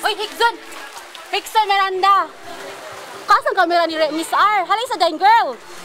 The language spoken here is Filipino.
Uy, Hickson! Hickson Miranda! Kasang kamera ni Miss R? Halay sa dine, girl!